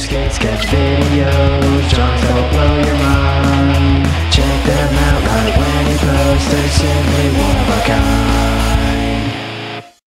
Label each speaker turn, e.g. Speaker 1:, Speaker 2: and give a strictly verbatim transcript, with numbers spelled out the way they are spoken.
Speaker 1: skate sketch videos, drawings that'll blow your mind. Check them out right when you post, they're simply one of a kind.